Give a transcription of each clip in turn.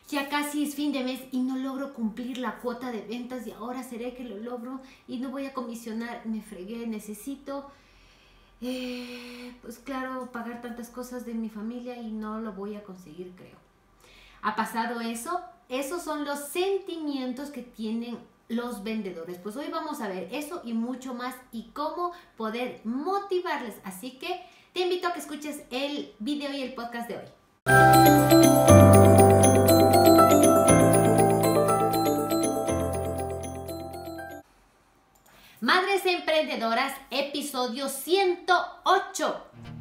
ya casi es fin de mes y no logro cumplir la cuota de ventas y ahora seré que lo logro y no voy a comisionar, me fregué, necesito, pues claro, pagar tantas cosas de mi familia y no lo voy a conseguir, creo. ¿Ha pasado eso? Esos son los sentimientos que tienen los vendedores. Pues hoy vamos a ver eso y mucho más y cómo poder motivarles. Así que te invito a que escuches el video y el podcast de hoy. Madres Emprendedoras, episodio 108.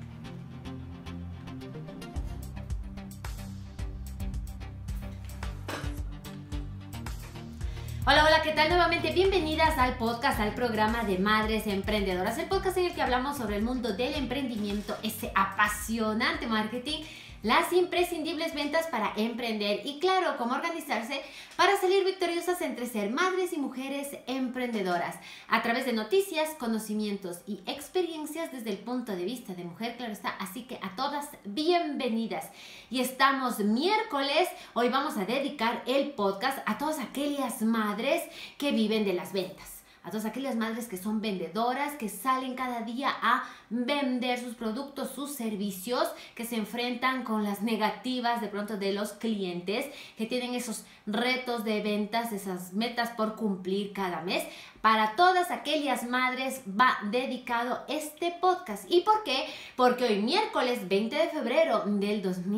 Hola, ¿qué tal? Nuevamente bienvenidas al podcast, al programa de Madres Emprendedoras, el podcast en el que hablamos sobre el mundo del emprendimiento, ese apasionante marketing, las imprescindibles ventas para emprender y claro, cómo organizarse para salir victoriosas entre ser madres y mujeres emprendedoras a través de noticias, conocimientos y experiencias desde el punto de vista de mujer, claro está. Así que a todas bienvenidas. Y estamos miércoles, hoy vamos a dedicar el podcast a todas aquellas madres que viven de las ventas. A todas aquellas madres que son vendedoras, que salen cada día a vender sus productos, sus servicios, que se enfrentan con las negativas de pronto de los clientes, que tienen esos retos de ventas, esas metas por cumplir cada mes. Para todas aquellas madres va dedicado este podcast. ¿Y por qué? Porque hoy miércoles 20 de febrero del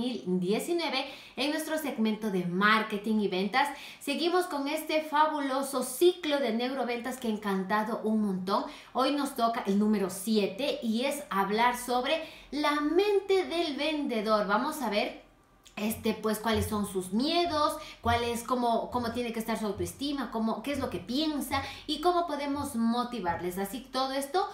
2019, en nuestro segmento de marketing y ventas, seguimos con este fabuloso ciclo de neuroventas que ha encantado un montón. Hoy nos toca el número 7 y es hablar sobre la mente del vendedor. Vamos a ver pues cuáles son sus miedos, cómo tiene que estar su autoestima, qué es lo que piensa y cómo podemos motivarles. Así que todo esto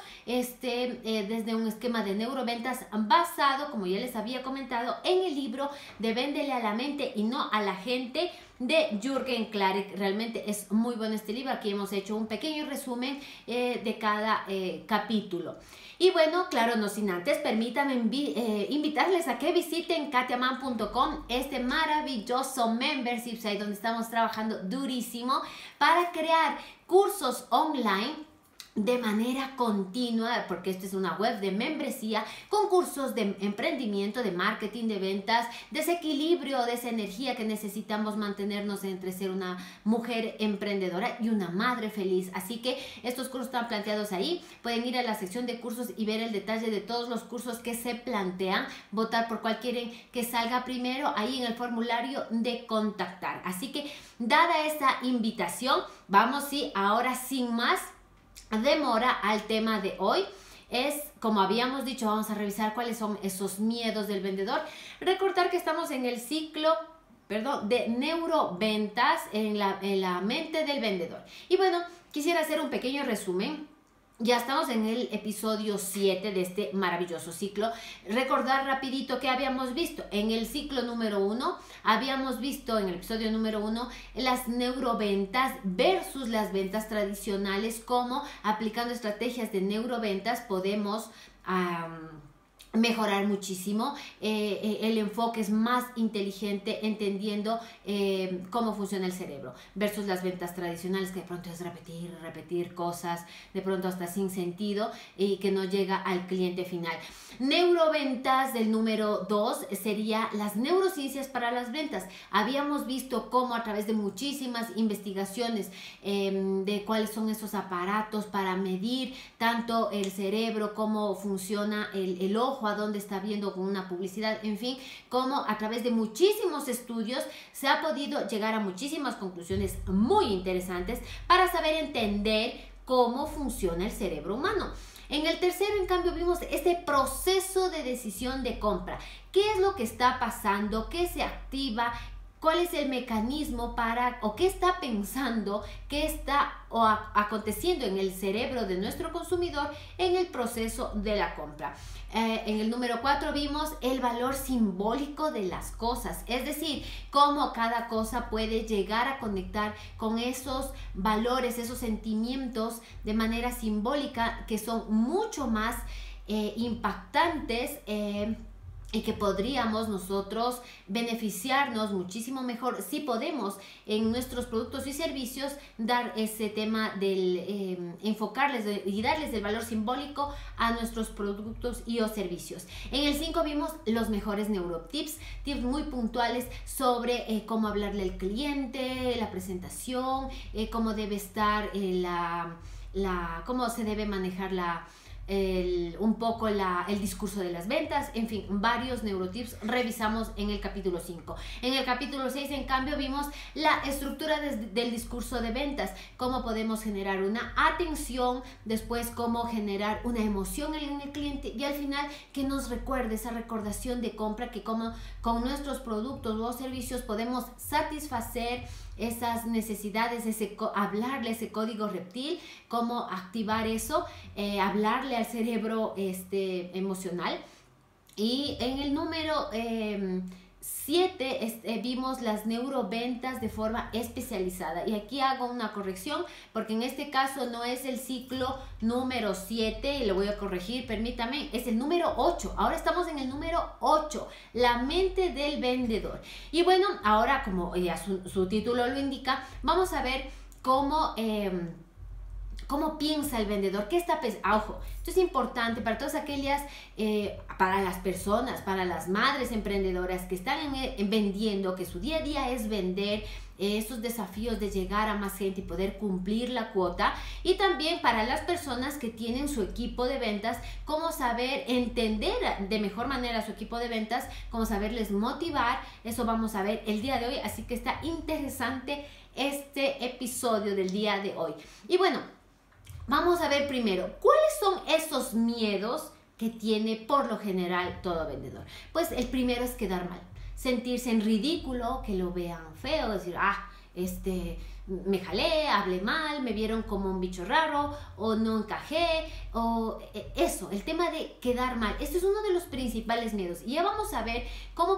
desde un esquema de neuroventas basado, como ya les había comentado, en el libro de Véndele a la mente y no a la gente, de Jürgen Klarik. Realmente es muy bueno este libro. Aquí hemos hecho un pequeño resumen de cada capítulo. Y bueno, claro, no sin antes, permítanme invitarles a que visiten katiaman.com, este maravilloso membership site donde estamos trabajando durísimo para crear cursos online de manera continua, porque esta es una web de membresía con cursos de emprendimiento, de marketing, de ventas, de ese equilibrio, de esa energía que necesitamos mantenernos entre ser una mujer emprendedora y una madre feliz. Así que estos cursos están planteados ahí. Pueden ir a la sección de cursos y ver el detalle de todos los cursos que se plantean, votar por cuál quieren que salga primero ahí en el formulario de contactar. Así que dada esta invitación, vamos ahora sin más demora al tema de hoy. Como habíamos dicho, vamos a revisar cuáles son esos miedos del vendedor. Recordar que estamos en el ciclo de neuroventas en la mente del vendedor. Y bueno, quisiera hacer un pequeño resumen. Ya estamos en el episodio 7 de este maravilloso ciclo. Recordar rapidito que habíamos visto en el ciclo número 1. Habíamos visto en el episodio número 1 las neuroventas versus las ventas tradicionales. Cómo aplicando estrategias de neuroventas podemos mejorar muchísimo. El enfoque es más inteligente entendiendo cómo funciona el cerebro versus las ventas tradicionales, que de pronto es repetir cosas, de pronto hasta sin sentido y que no llega al cliente final. Neuroventas del número 2 sería las neurociencias para las ventas. Habíamos visto cómo a través de muchísimas investigaciones de cuáles son esos aparatos para medir tanto el cerebro, cómo funciona el ojo, a dónde está viendo con una publicidad, en fin, cómo a través de muchísimos estudios se ha podido llegar a muchísimas conclusiones muy interesantes para saber entender cómo funciona el cerebro humano. En el tercero, en cambio, vimos este proceso de decisión de compra. ¿Qué es lo que está pasando? ¿Qué se activa? ¿Cuál es el mecanismo o qué está pensando, qué está aconteciendo en el cerebro de nuestro consumidor en el proceso de la compra? En el número 4 vimos el valor simbólico de las cosas, es decir, cómo cada cosa puede llegar a conectar con esos valores, esos sentimientos de manera simbólica que son mucho más impactantes y que podríamos nosotros beneficiarnos muchísimo mejor si podemos en nuestros productos y servicios dar ese tema del enfocarles y darles el valor simbólico a nuestros productos y o servicios. En el 5 vimos los mejores neurotips, tips muy puntuales sobre cómo hablarle al cliente, la presentación, cómo debe estar cómo se debe manejar un poco el discurso de las ventas, en fin, varios neurotips revisamos en el capítulo 5. En el capítulo 6, en cambio, vimos la estructura del discurso de ventas, cómo podemos generar una atención, después cómo generar una emoción en el cliente y al final que nos recuerde esa recordación de compra, que como con nuestros productos o servicios podemos satisfacer esas necesidades, hablarle ese código reptil, cómo activar eso, hablarle al cerebro emocional. Y en el número 7 vimos las neuroventas de forma especializada, y aquí hago una corrección porque en este caso no es el ciclo número 7 y lo voy a corregir, permítame, es el número 8. Ahora estamos en el número 8, la mente del vendedor. Y bueno, ahora como ya su título lo indica, vamos a ver cómo piensa el vendedor, qué está pensando. Ojo, esto es importante para todas aquellas, para las personas, para las madres emprendedoras que están vendiendo, que su día a día es vender, esos desafíos de llegar a más gente y poder cumplir la cuota, y también para las personas que tienen su equipo de ventas, cómo saber entender de mejor manera a su equipo de ventas, cómo saberles motivar. Eso vamos a ver el día de hoy, así que está interesante este episodio del día de hoy. Y bueno, vamos a ver primero, ¿cuáles son esos miedos que tiene por lo general todo vendedor? Pues el primero es quedar mal, sentirse en ridículo, que lo vean feo, decir, me jalé, hablé mal, me vieron como un bicho raro, o no encajé, o eso, el tema de quedar mal. Este es uno de los principales miedos, y ya vamos a ver cómo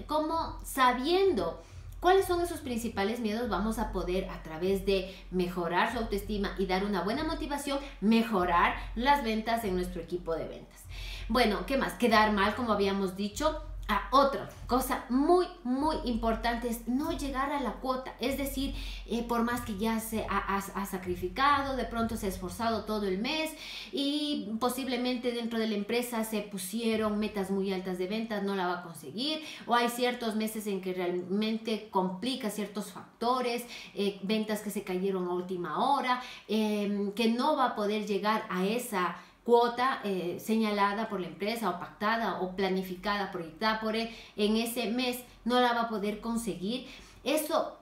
sabiendo ¿cuáles son esos principales miedos? Vamos a poder, a través de mejorar su autoestima y dar una buena motivación, mejorar las ventas en nuestro equipo de ventas. Bueno, ¿qué más? Quedar mal, como habíamos dicho. Otra cosa muy importante es no llegar a la cuota, es decir, por más que ya se ha sacrificado, de pronto se ha esforzado todo el mes y posiblemente dentro de la empresa se pusieron metas muy altas de ventas, no la va a conseguir, o hay ciertos meses en que realmente complica ciertos factores, ventas que se cayeron a última hora, que no va a poder llegar a esa cuota señalada por la empresa o pactada o planificada, proyectada por él en ese mes, no la va a poder conseguir. Eso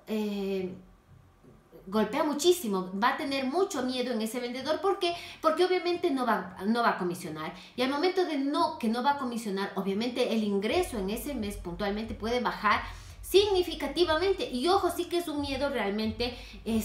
golpea muchísimo, va a tener mucho miedo en ese vendedor. ¿Por qué? Porque obviamente no va a comisionar, y al momento de que no va a comisionar, obviamente el ingreso en ese mes puntualmente puede bajar significativamente. Y ojo, sí que es un miedo realmente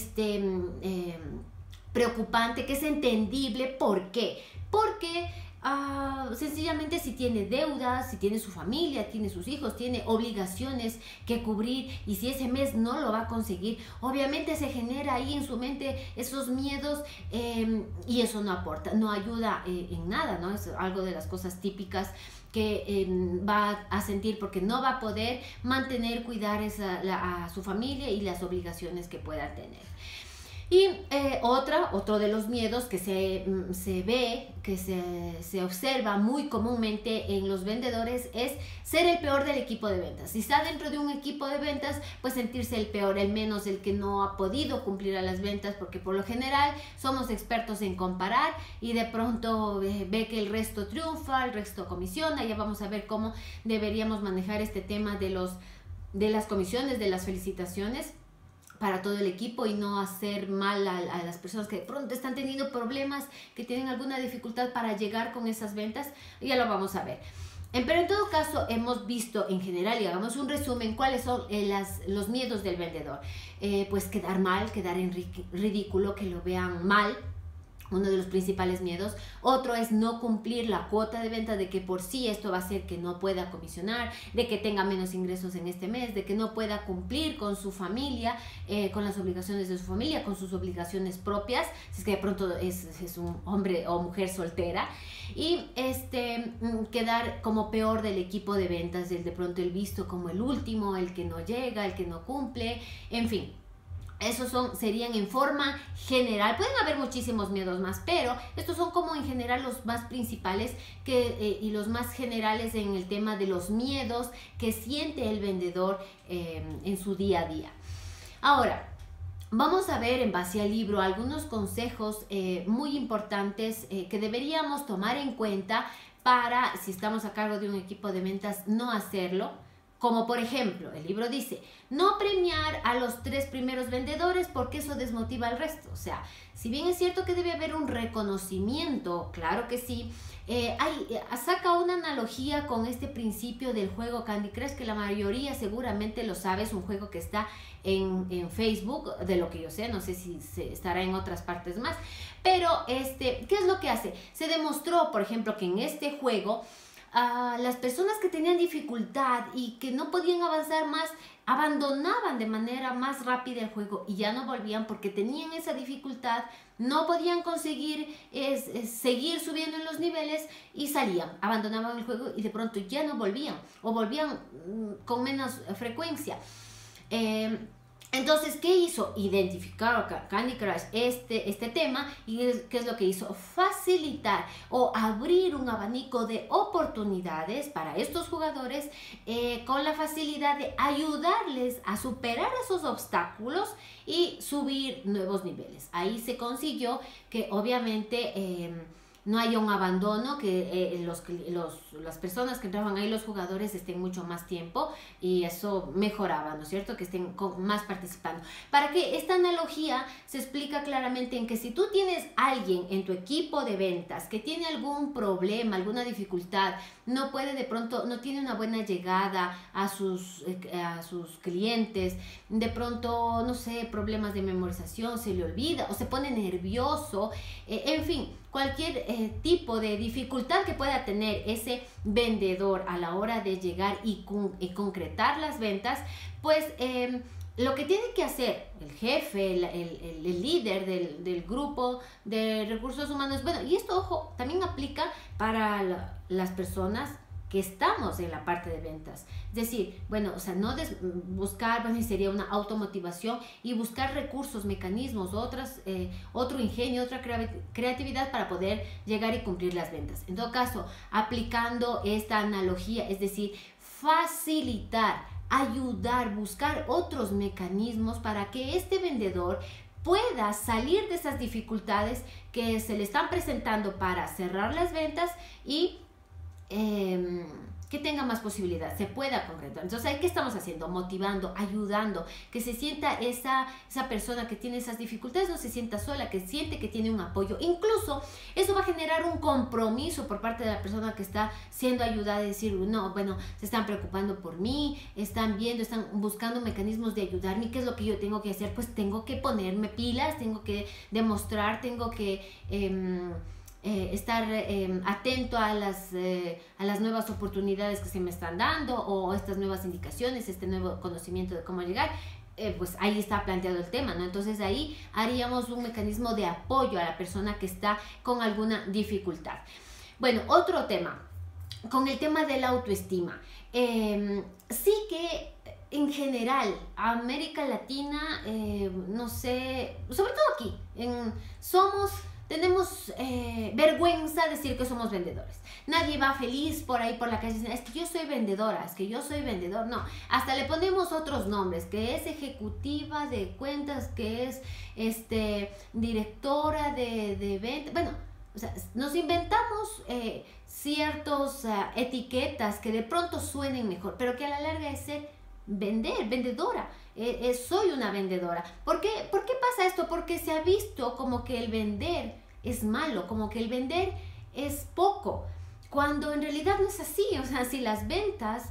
preocupante, que es entendible. ¿Por qué? Porque sencillamente si tiene deudas, si tiene su familia, tiene sus hijos, tiene obligaciones que cubrir, y si ese mes no lo va a conseguir, obviamente se genera ahí en su mente esos miedos, y eso no aporta, no ayuda en nada, ¿no? Es algo de las cosas típicas que va a sentir, porque no va a poder mantener, a su familia y las obligaciones que pueda tener. Y otro de los miedos que se ve, que se observa muy comúnmente en los vendedores, es ser el peor del equipo de ventas. Si está dentro de un equipo de ventas, pues sentirse el peor, el menos, el que no ha podido cumplir a las ventas, porque por lo general somos expertos en comparar y de pronto ve que el resto triunfa, el resto comisiona. Ya vamos a ver cómo deberíamos manejar este tema de las comisiones, de las felicitaciones para todo el equipo, y no hacer mal a las personas que de pronto están teniendo problemas, que tienen alguna dificultad para llegar con esas ventas. Ya lo vamos a ver. Pero en todo caso hemos visto en general, y hagamos un resumen, cuáles son los miedos del vendedor. Pues quedar mal, quedar en ridículo, que lo vean mal, uno de los principales miedos. Otro es no cumplir la cuota de venta, de que por sí esto va a hacer que no pueda comisionar, de que tenga menos ingresos en este mes, de que no pueda cumplir con su familia, con las obligaciones de su familia, con sus obligaciones propias, si es que de pronto es un hombre o mujer soltera, y quedar como peor del equipo de ventas, de pronto el visto como el último, el que no llega, el que no cumple, en fin. Esos serían en forma general. Pueden haber muchísimos miedos más, pero estos son como en general los más principales y los más generales en el tema de los miedos que siente el vendedor en su día a día. Ahora, vamos a ver en base al libro algunos consejos muy importantes que deberíamos tomar en cuenta para, si estamos a cargo de un equipo de ventas, no hacerlo. Como por ejemplo, el libro dice, no premiar a los 3 primeros vendedores porque eso desmotiva al resto. O sea, si bien es cierto que debe haber un reconocimiento, claro que sí, saca una analogía con este principio del juego Candy Crush, que la mayoría seguramente lo sabe, es un juego que está en Facebook, de lo que yo sé, no sé si estará en otras partes más, pero ¿qué es lo que hace? Se demostró, por ejemplo, que en este juego, las personas que tenían dificultad y que no podían avanzar más, abandonaban de manera más rápida el juego y ya no volvían porque tenían esa dificultad, no podían conseguir seguir subiendo en los niveles y salían, abandonaban el juego y de pronto ya no volvían o volvían con menos frecuencia. Entonces, ¿qué hizo? Identificar Candy Crush este tema, y ¿qué es lo que hizo? Facilitar o abrir un abanico de oportunidades para estos jugadores con la facilidad de ayudarles a superar esos obstáculos y subir nuevos niveles. Ahí se consiguió que obviamente no haya un abandono, que las personas que entraban ahí, los jugadores, estén mucho más tiempo y eso mejoraba, ¿no es cierto? Que estén más participando. Para que esta analogía se explica claramente en que si tú tienes alguien en tu equipo de ventas que tiene algún problema, alguna dificultad, no puede de pronto, no tiene una buena llegada a sus clientes, de pronto, no sé, problemas de memorización, se le olvida o se pone nervioso, en fin, cualquier tipo de dificultad que pueda tener ese vendedor a la hora de llegar y concretar las ventas, pues lo que tiene que hacer el jefe, el líder del grupo de recursos humanos, bueno, y esto, ojo, también aplica para las personas que estamos en la parte de ventas. Es decir, bueno, o sea, no buscar, bueno, sería una automotivación y buscar recursos, mecanismos, otro ingenio, otra creatividad para poder llegar y cumplir las ventas. En todo caso, aplicando esta analogía, es decir, facilitar, ayudar, buscar otros mecanismos para que este vendedor pueda salir de esas dificultades que se le están presentando para cerrar las ventas y que tenga más posibilidad, se pueda concretar. Entonces, ¿qué estamos haciendo? Motivando, ayudando, que se sienta esa persona que tiene esas dificultades, no se sienta sola, que siente que tiene un apoyo. Incluso, eso va a generar un compromiso por parte de la persona que está siendo ayudada, de decir, no, bueno, se están preocupando por mí, están viendo, están buscando mecanismos de ayudarme. ¿Qué es lo que yo tengo que hacer? Pues tengo que ponerme pilas, tengo que demostrar, tengo que estar atento a las nuevas oportunidades que se me están dando, o estas nuevas indicaciones, este nuevo conocimiento de cómo llegar. Pues ahí está planteado el tema, ¿no? Entonces ahí haríamos un mecanismo de apoyo a la persona que está con alguna dificultad. Bueno, otro tema, con el tema de la autoestima. Sí que en general, América Latina, no sé, sobre todo aquí, tenemos vergüenza de decir que somos vendedores. Nadie va feliz por ahí por la calle diciendo, es que yo soy vendedora, es que yo soy vendedor. No, hasta le ponemos otros nombres, que es ejecutiva de cuentas, que es directora de ventas. Bueno, o sea, nos inventamos ciertas etiquetas que de pronto suenen mejor, pero que a la larga es ser vendedora. Soy una vendedora. ¿Por qué pasa esto? Porque se ha visto como que el vender es malo, como que el vender es poco, cuando en realidad no es así. O sea, si las ventas,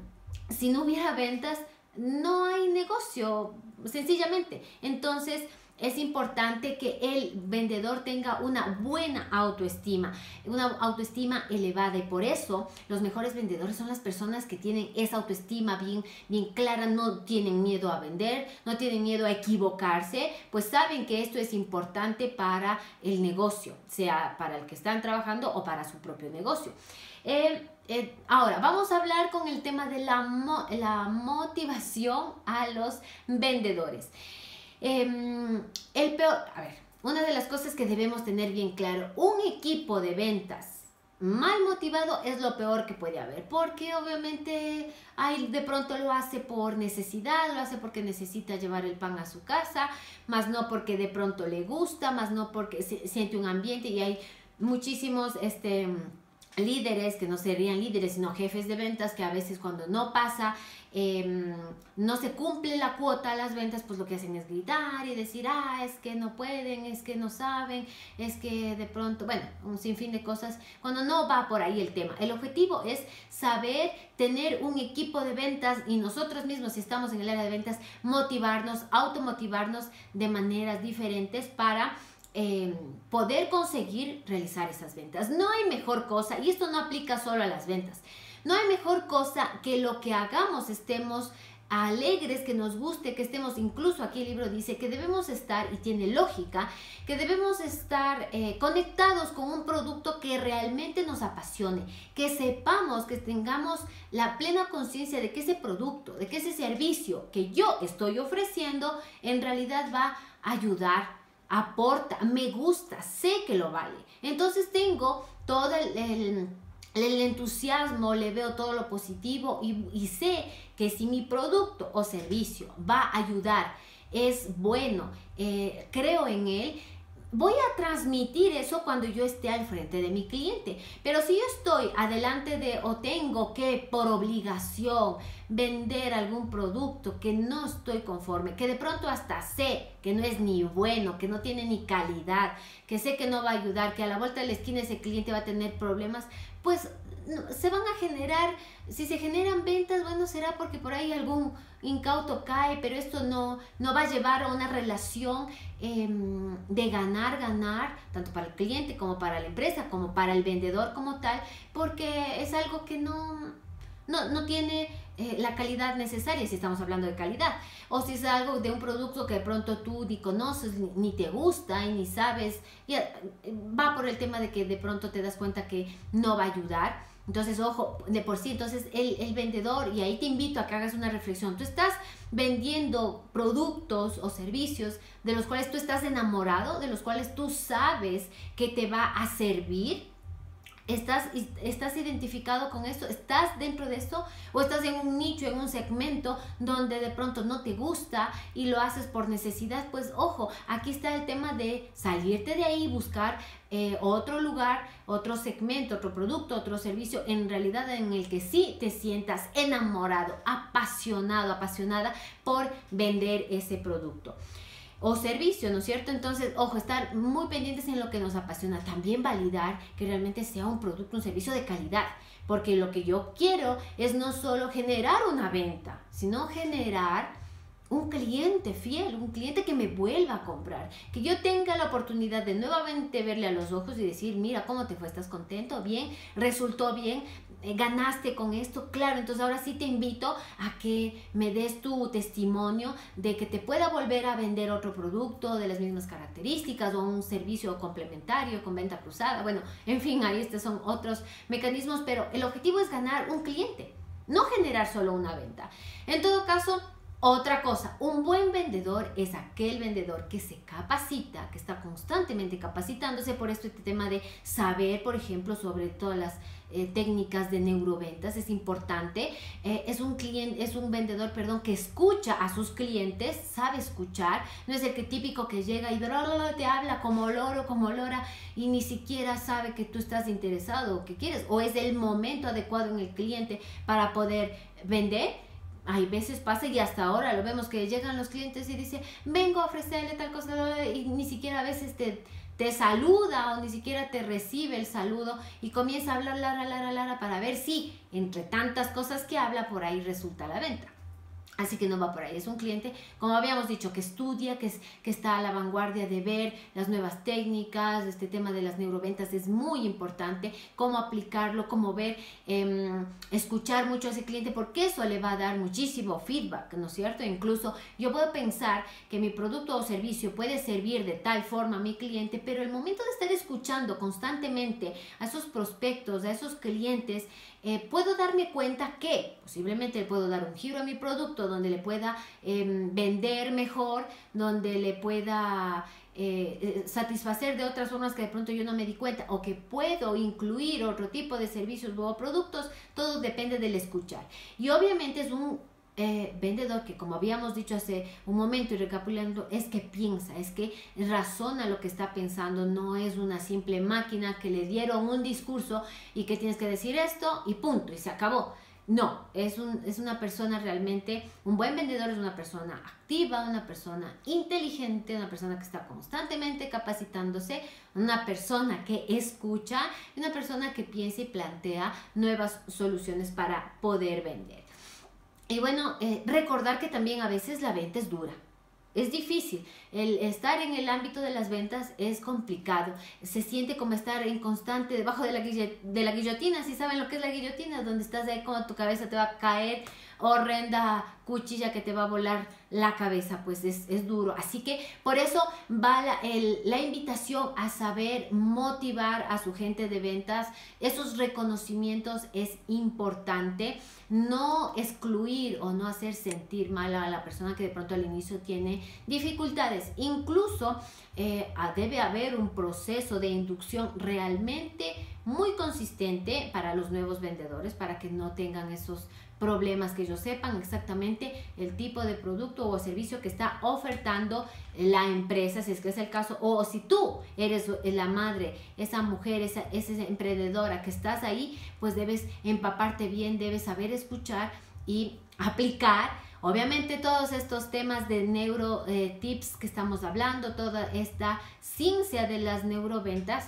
si no hubiera ventas, no hay negocio, sencillamente. Entonces, es importante que el vendedor tenga una buena autoestima, una autoestima elevada, y por eso los mejores vendedores son las personas que tienen esa autoestima bien clara, no tienen miedo a vender, no tienen miedo a equivocarse, pues saben que esto es importante para el negocio, sea para el que están trabajando o para su propio negocio. Ahora vamos a hablar con el tema de la motivación a los vendedores. Una de las cosas que debemos tener bien claro, un equipo de ventas mal motivado es lo peor que puede haber, porque obviamente de pronto lo hace por necesidad, lo hace porque necesita llevar el pan a su casa, más no porque de pronto le gusta, más no porque siente un ambiente, y hay muchísimos líderes que no serían líderes sino jefes de ventas que a veces cuando no pasa, no se cumple la cuota a las ventas, pues lo que hacen es gritar y decir, es que no pueden, es que no saben, es que de pronto, bueno, un sinfín de cosas, cuando no va por ahí el tema. El objetivo es saber tener un equipo de ventas, y nosotros mismos, si estamos en el área de ventas, motivarnos, automotivarnos de maneras diferentes para poder conseguir realizar esas ventas. No hay mejor cosa, y esto no aplica solo a las ventas, no hay mejor cosa que lo que hagamos estemos alegres, que nos guste, que estemos, incluso aquí el libro dice que debemos estar, y tiene lógica, que debemos estar conectados con un producto que realmente nos apasione, que sepamos, que tengamos la plena conciencia de que ese producto, de que ese servicio que yo estoy ofreciendo en realidad va a ayudar, aporta, me gusta, sé que lo vale. Entonces tengo todo el entusiasmo, le veo todo lo positivo, y sé que si mi producto o servicio va a ayudar, es bueno, creo en él, voy a transmitir eso cuando yo esté al frente de mi cliente. Pero si yo estoy adelante o tengo que por obligación vender algún producto que no estoy conforme, que de pronto hasta sé que no es ni bueno, que no tiene ni calidad, que sé que no va a ayudar, que a la vuelta de la esquina ese cliente va a tener problemas, pues se van a generar, si se generan ventas, bueno, será porque por ahí algún incauto cae, pero esto no va a llevar a una relación de ganar, tanto para el cliente como para la empresa, como para el vendedor como tal, porque es algo que no tiene la calidad necesaria, si estamos hablando de calidad, o si es algo de un producto que de pronto tú ni conoces, ni te gusta y ni sabes, ya va por el tema de que de pronto te das cuenta que no va a ayudar. Entonces, ojo, de por sí, entonces el vendedor, y ahí te invito a que hagas una reflexión, tú estás vendiendo productos o servicios de los cuales tú estás enamorado, de los cuales tú sabes que te va a servir. ¿Estás identificado con esto? ¿Estás dentro de esto? ¿O estás en un nicho, en un segmento donde de pronto no te gusta y lo haces por necesidad? Pues ojo, aquí está el tema de salirte de ahí, buscar otro lugar, otro segmento, otro producto, otro servicio, en realidad en el que sí te sientas enamorado, apasionado, apasionada por vender ese producto o servicio, ¿no es cierto? Entonces, ojo, estar muy pendientes en lo que nos apasiona, también validar que realmente sea un producto, un servicio de calidad, porque lo que yo quiero es no solo generar una venta, sino generar un cliente fiel, un cliente que me vuelva a comprar, que yo tenga la oportunidad de nuevamente verle a los ojos y decir, mira, ¿cómo te fue? ¿Estás contento? ¿Bien? ¿Resultó bien? ¿Ganaste con esto? Claro, entonces ahora sí te invito a que me des tu testimonio de que te pueda volver a vender otro producto de las mismas características o un servicio complementario con venta cruzada. Bueno, en fin, ahí estos son otros mecanismos, pero el objetivo es ganar un cliente, no generar solo una venta. En todo caso, otra cosa, un buen vendedor es aquel vendedor que se capacita, que está constantemente capacitándose. Por esto este tema de saber, por ejemplo, sobre todas las técnicas de neuroventas es importante. Es un vendedor, que escucha a sus clientes, sabe escuchar, no es el que típico que llega y te habla como loro, como lora, y ni siquiera sabe que tú estás interesado o que quieres, o es el momento adecuado en el cliente para poder vender. Hay veces pasa, y hasta ahora lo vemos, que llegan los clientes y dicen, vengo a ofrecerle tal cosa, y ni siquiera a veces te saluda o ni siquiera te recibe el saludo, y comienza a hablar lara para ver si entre tantas cosas que habla por ahí resulta la venta. Así que no va por ahí. Es un cliente, como habíamos dicho, que estudia, que está a la vanguardia de ver las nuevas técnicas. Este tema de las neuroventas es muy importante. Cómo aplicarlo, cómo ver, escuchar mucho a ese cliente, porque eso le va a dar muchísimo feedback, ¿no es cierto? Incluso yo puedo pensar que mi producto o servicio puede servir de tal forma a mi cliente, pero el momento de estar escuchando constantemente a esos prospectos, a esos clientes, puedo darme cuenta que posiblemente le puedo dar un giro a mi producto donde le pueda vender mejor, donde le pueda satisfacer de otras formas que de pronto yo no me di cuenta, o que puedo incluir otro tipo de servicios o productos. Todo depende del escuchar. Y obviamente es un vendedor que, como habíamos dicho hace un momento y recapitulando, es que piensa, es que razona lo que está pensando. No es una simple máquina que le dieron un discurso y que tienes que decir esto y punto y se acabó. No, es una persona realmente, un buen vendedor es una persona activa, una persona inteligente, una persona que está constantemente capacitándose, una persona que escucha y una persona que piensa y plantea nuevas soluciones para poder vender. Y bueno, recordar que también a veces la venta es dura. Es difícil, el estar en el ámbito de las ventas es complicado, se siente como estar en constante debajo de la guillotina. ¿Sí saben lo que es la guillotina? Donde estás ahí, como tu cabeza te va a caer, horrenda cuchilla que te va a volar la cabeza. Pues es duro. Así que por eso va la invitación a saber motivar a su gente de ventas. Esos reconocimientos es importante. No excluir o no hacer sentir mal a la persona que de pronto al inicio tiene dificultades. Incluso debe haber un proceso de inducción realmente muy consistente para los nuevos vendedores, para que no tengan esos problemas, que ellos sepan exactamente el tipo de producto o servicio que está ofertando la empresa, si es que es el caso, o si tú eres la madre, esa mujer, esa emprendedora que estás ahí, pues debes empaparte bien, debes saber escuchar y aplicar. Obviamente todos estos temas de neuro tips que estamos hablando, toda esta ciencia de las neuroventas,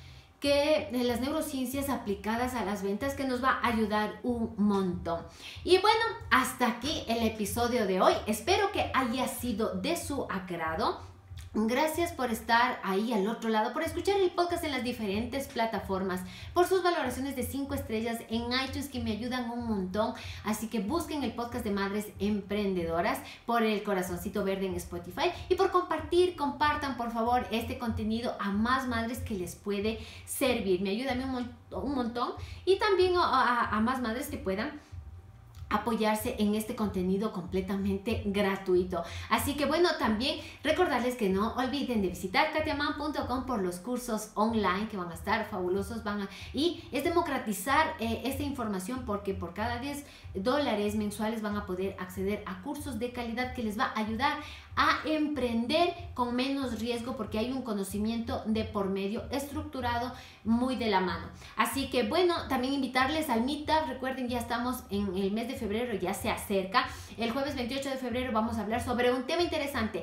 que de las neurociencias aplicadas a las ventas, que nos va a ayudar un montón. Y bueno, hasta aquí el episodio de hoy. Espero que haya sido de su agrado. Gracias por estar ahí al otro lado, por escuchar el podcast en las diferentes plataformas, por sus valoraciones de 5 estrellas en iTunes, que me ayudan un montón. Así que busquen el podcast de Madres Emprendedoras, por el corazoncito verde en Spotify, y por compartan por favor este contenido a más madres que les puede servir. Me ayuda a mí un montón, y también a más madres que puedan apoyarse en este contenido completamente gratuito. Así que bueno, también recordarles que no olviden de visitar katiaman.com por los cursos online, que van a estar fabulosos, y es democratizar esta información, porque por cada $10 mensuales van a poder acceder a cursos de calidad que les va a ayudar a emprender con menos riesgo, porque hay un conocimiento de por medio estructurado, muy de la mano. Así que bueno, también invitarles al Meetup. Recuerden, ya estamos en el mes de febrero, ya se acerca. El jueves 28 de febrero vamos a hablar sobre un tema interesante,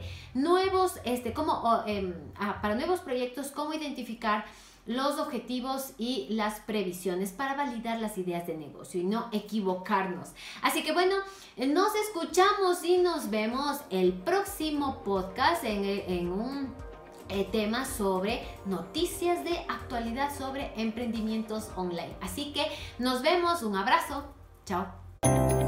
para nuevos proyectos, cómo identificar los objetivos y las previsiones para validar las ideas de negocio y no equivocarnos. Así que bueno, nos escuchamos y nos vemos el próximo podcast en un tema sobre noticias de actualidad sobre emprendimientos online. Así que nos vemos, un abrazo, chao.